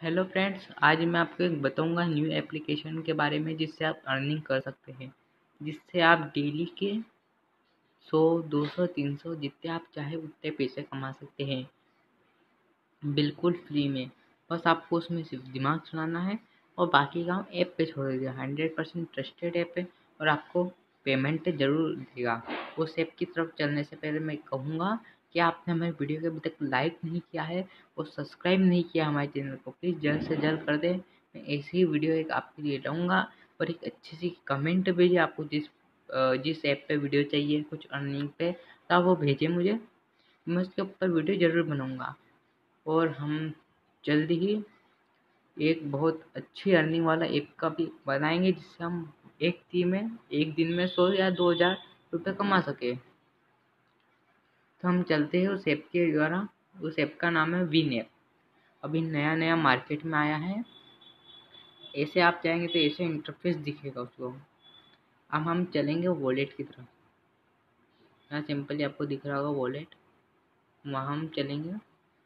Hello friends, आज मैं आपको एक बताऊंगा न्यू एप्लीकेशन के बारे में जिससे आप अर्निंग कर सकते हैं। जिससे आप डेली के 100, 200, 300 जितने आप चाहे उतने पैसे कमा सकते हैं, बिल्कुल फ्री में। बस आपको उसमें सिर्फ दिमाग चलाना है और बाकी काम ऐप पे छोड़ दीजिए। 100% ट्रस्टेड ऐप है और आपको पेमेंट ज़रूर देगा। उस ऐप की तरफ चलने से पहले मैं कहूँगा कि आपने हमारी वीडियो को अभी तक लाइक नहीं किया है और सब्सक्राइब नहीं किया हमारे चैनल को, प्लीज़ जल्द से जल्द कर दें। मैं ऐसी ही वीडियो एक आपके लिए लाऊंगा और एक अच्छी सी कमेंट भेजिए आपको जिस ऐप पे वीडियो चाहिए कुछ अर्निंग पे, तो आप वो भेजें मुझे। मैं उसके ऊपर वीडियो ज़रूर बनाऊंगा और हम जल्द ही एक बहुत अच्छी अर्निंग वाला ऐप का भी बनाएंगे जिससे हम एक दिन में 100 या 2000 रुपये कमा सके। तो हम चलते हैं उस ऐप के द्वारा। उस ऐप का नाम है विन ऐप। अभी नया नया मार्केट में आया है। ऐसे आप जाएंगे तो ऐसे इंटरफेस दिखेगा उसको। अब हम चलेंगे वॉलेट की तरफ। यहाँ सिंपली आपको दिख रहा होगा वॉलेट, वहाँ हम चलेंगे।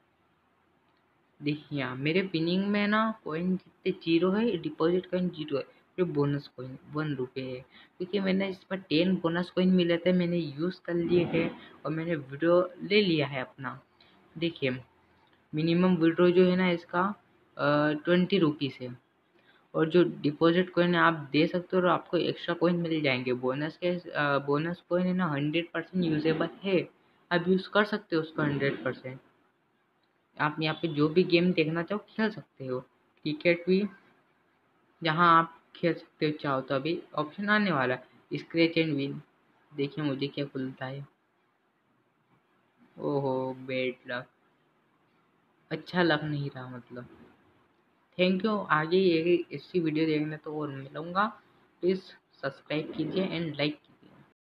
देखिए यहाँ मेरे पिनिंग में ना कॉइन जितने जीरो है, डिपॉजिट कॉइन जीरो है। जो बोनस कॉइन 1 रुपये है, क्योंकि मैंने इस पर 10 बोनस कॉइन मिले थे, मैंने यूज़ कर लिए थे और मैंने विड्रॉ ले लिया है अपना। देखिए मिनिमम विड्रॉ जो है ना इसका 20 रुपीज़ है। और जो डिपॉजिट कॉइन है आप दे सकते हो और आपको एक्स्ट्रा कॉइन मिल जाएंगे। बोनस कॉइन है ना 100% यूजेबल है। आप यूज़ कर सकते हो उसको 100%। आप यहाँ पे जो भी गेम देखना चाहो खेल सकते हो। क्रिकेट भी जहाँ आप खेल सकते हो चाहो तो। अभी ऑप्शन आने वाला है स्क्रैच एंड विन। देखिए मुझे क्या खुलता है। ओहो, बैड लक। अच्छा लक नहीं रहा मतलब। Thank you. आगे ये ऐसी वीडियो देखने तो और मिलूंगा। प्लीज़ सब्सक्राइब कीजिए एंड लाइक